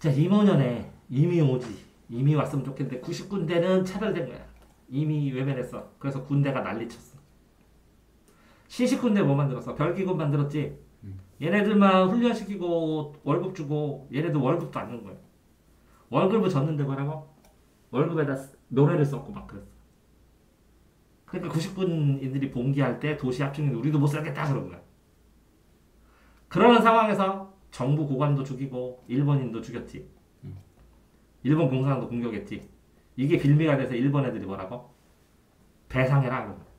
자, 이모년에 이미 오지. 이미 왔으면 좋겠는데 90군데는 차별된 거야. 이미 외면했어. 그래서 군대가 난리쳤어. 신식군대 뭐 만들었어? 별기군 만들었지. 얘네들만 훈련시키고 월급 주고 얘네들 월급도 안 준 거야. 월급을 줬는데 뭐라고? 월급에다 노래를 썼고 막 그랬어. 그러니까 90군인들이 봉기할 때 도시 합중인 우리도 못 살겠다 그런 거야. 그러는 상황에서 정부 고관도 죽이고 일본인도 죽였지. 일본 공산당도 공격했지. 이게 빌미가 돼서 일본 애들이 뭐라고? 배상해라 그런 거야.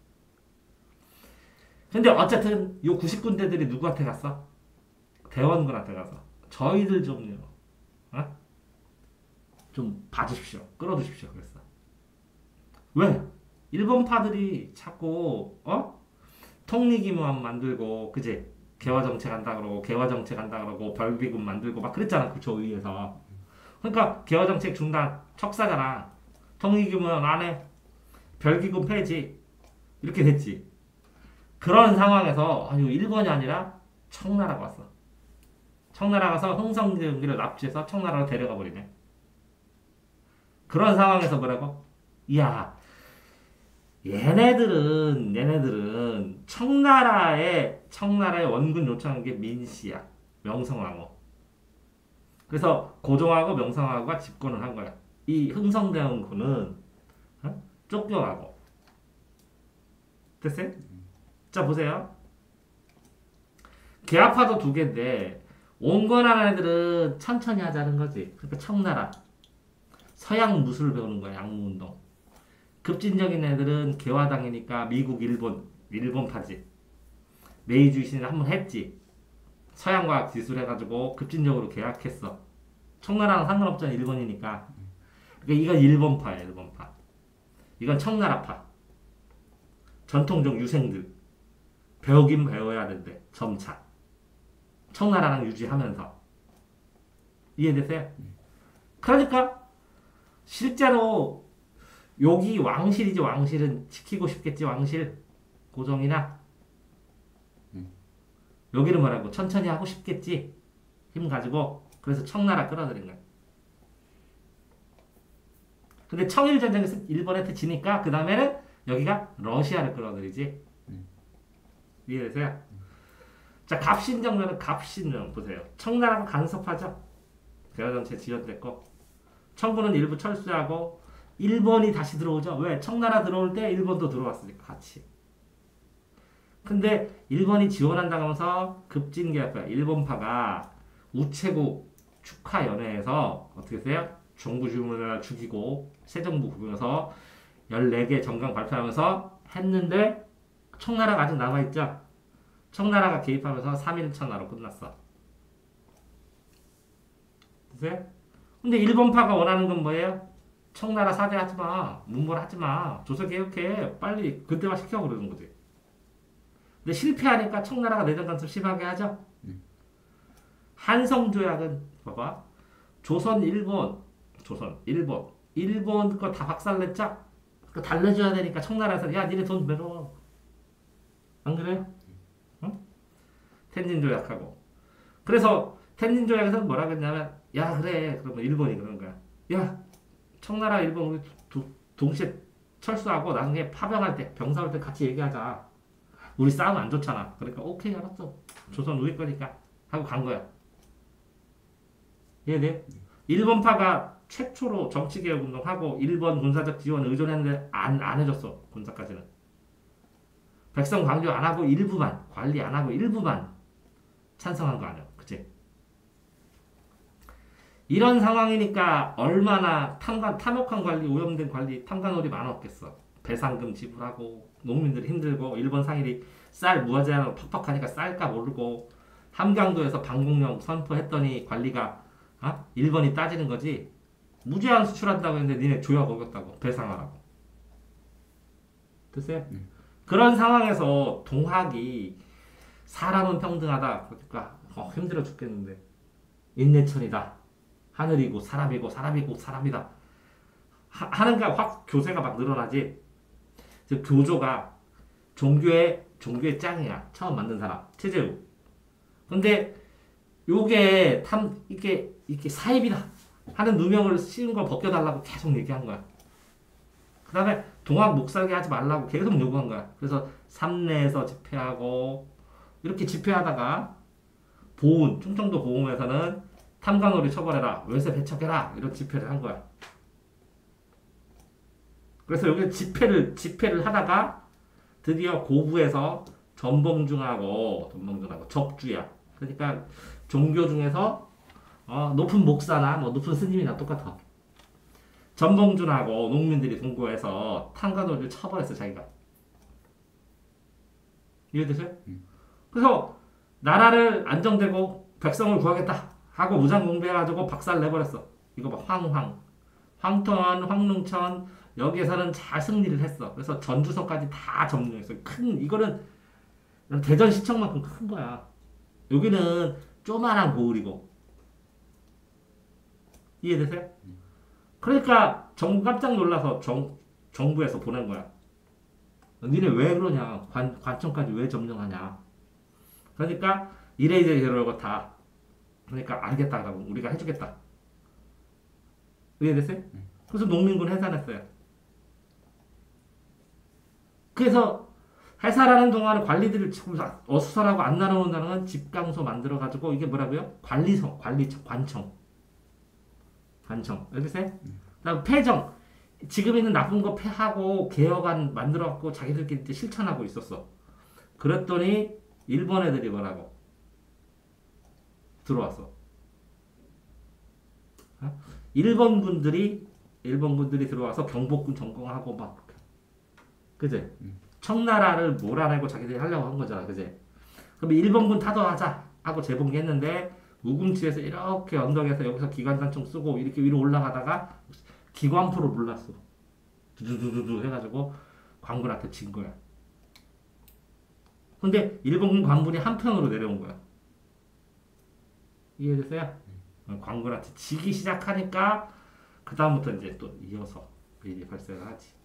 근데 어쨌든 요 90군데들이 누구한테 갔어? 대원군한테 가서 저희들 좀요. 어? 좀 봐주십시오. 끌어주십시오. 그랬어. 왜? 일본파들이 자꾸 통리기만 만들고 그지? 개화정책 한다 그러고 개화정책 한다 그러고 별비군 만들고 막 그랬잖아. 그 조위에서. 그러니까 개화정책 중단 척사잖아. 통리기만 안 해. 별기군 폐지. 이렇게 됐지. 그런 상황에서 아유 일본이 아니라 청나라가 왔어. 청나라 가서 흥성대원기를 납치해서 청나라로 데려가 버리네. 그런 상황에서 뭐라고? 이야 얘네들은 청나라의 원군 요청한 게 민씨야. 명성황후. 그래서 고종하고 명성황후가 집권을 한 거야. 이 흥성대원군은 쫓겨가고. 됐어요? 자 보세요. 계파도 두 개인데 온건한 애들은 천천히 하자는 거지. 그러니까 청나라. 서양 무술을 배우는 거야. 양무운동. 급진적인 애들은 개화당이니까 미국, 일본파지. 메이주의 신을 한번 했지. 서양과학 기술 해가지고 급진적으로 계약했어. 청나라랑 상관없잖아. 일본이니까. 그러니까 이건 일본파야. 일본파. 이건 청나라파. 전통적 유생들. 배우긴 배워야 된대. 점차. 청나라랑 유지하면서. 이해되세요? 그러니까 실제로 여기 왕실이지. 왕실은 지키고 싶겠지. 왕실 고종이나 여기는 뭐라고 천천히 하고 싶겠지. 힘 가지고. 그래서 청나라 끌어들인 거야. 근데 청일전쟁에서 일본한테 지니까 그 다음에는 여기가 러시아를 끌어들이지. 이해되세요? 자, 갑신정면은 갑신정 보세요. 청나라가 간섭하죠. 대화정책 지연됐고 청군은 일부 철수하고 일본이 다시 들어오죠. 왜? 청나라 들어올 때 일본도 들어왔으니까 같이. 근데 일본이 지원한다고 하면서 급진개혁파 일본파가 우체국 축하연회에서 어떻게 했어요? 정부 주문을 죽이고 새 정부 구면서 14개 정강 발표하면서 했는데 청나라가 아직 남아있죠. 청나라가 개입하면서 3일 천하로 끝났어. 보세요. 근데 일본파가 원하는 건 뭐예요? 청나라 사대하지 마. 문벌하지 마. 조선 개혁해. 빨리 근대화 시켜 그러는 거지. 근데 실패하니까 청나라가 내정 간섭 심하게 하죠. 한성조약은 봐봐. 일본 거 다 박살냈죠? 그거 달래줘야 되니까 청나라에서 야 니네 돈 내놔. 안 그래요? 응? 텐진 조약하고. 그래서 텐진 조약에서는 뭐라 그랬냐면 야 그래 그러면 일본이 그런 거야. 야 청나라 일본 우리 동시에 철수하고 나중에 파병할 때 병사할 때 같이 얘기하자. 우리 싸움 안 좋잖아. 그러니까 오케이 알았어. 조선 우리 거니까 하고 간 거야. 이해돼? 일본파가 최초로 정치개혁 운동하고 일본 군사적 지원 의존했는데 안 해줬어. 군사까지는. 백성 강조 안 하고 일부만 관리 안 하고 일부만 찬성한 거 아니야. 그치? 이런 상황이니까 얼마나 탐욕한 관리, 오염된 관리, 탐관오리 많았겠어. 배상금 지불하고 농민들이 힘들고 일본 상일이 쌀 무화제하고 팍팍하니까 쌀값 오르고 함경도에서 방공령 선포했더니 관리가 일본이 따지는 거지. 무제한 수출한다고 했는데 니네 조약 어겼다고 배상하라고. 됐어요? 그런 상황에서 동학이 사람은 평등하다. 그러니까 힘들어 죽겠는데 인내천이다. 하늘이고 사람이고 사람이고 사람이다. 하는가 확 교세가 막 늘어나지. 즉 교조가 종교의 짱이야. 처음 만든 사람 최재우. 근데 요게 이게 사입이다 하는 누명을 씌운 걸 벗겨달라고 계속 얘기한 거야. 그 다음에 동학 못 살게 하지 말라고 계속 요구한 거야. 그래서 삼내에서 집회하고 이렇게 집회하다가 보훈, 충청도 보훈에서는 탐관오리 처벌해라, 월세 배척해라 이런 집회를 한 거야. 그래서 여기 집회를 하다가 드디어 고부에서 전봉준하고 적주야. 그러니까 종교 중에서 높은 목사나 뭐 높은 스님이나 똑같아. 전봉준하고 농민들이 동거해서 탐관오리를 처벌했어 자기가. 이해되세요? 그래서 나라를 안정되고 백성을 구하겠다 하고 무장공비해가지고 박살 내버렸어. 이거 봐 황ton, 황릉천 여기에서는 잘 승리를 했어. 그래서 전주성까지 다 점령했어. 이거는 대전시청만큼 큰 거야. 여기는 조만한 고을이고. 이해되세요? 그러니까 정부 깜짝 놀라서 정부에서 보낸 거야. 니네 왜 그러냐? 관청까지 왜 점령하냐? 그러니까 이래저래 이러고 다. 그러니까 알겠다라고 우리가 해주겠다. 이해됐어요? 그래서 농민군 해산했어요. 그래서 해산하는 동안에 관리들을 어수선하고 안 나눠온다는 건 집강소 만들어가지고 이게 뭐라고요? 관청. 알겠어요? 그다음 폐정. 지금 있는 나쁜 거 폐하고 개혁안 만들어갖고 자기들끼리 이제 실천하고 있었어. 그랬더니 일본 애들이 뭐라고 들어왔어. 일본 군들이 들어와서 경복궁 점령하고 막 그제 청나라를 몰아내고 자기들이 하려고 한 거잖아. 그제 그럼 일본군 타도하자 하고 재봉했는데 우금치에서 이렇게 언덕에서 여기서 기관단총 쓰고 이렇게 위로 올라가다가 기관포로 눌렀어. 두두두두 해가지고 관군한테 진 거야. 근데 일본군 관군이 한편으로 내려온 거야. 이해됐어요? 관군한테 지기 시작하니까 그 다음부터 이제 또 이어서 일이 발생을 하지.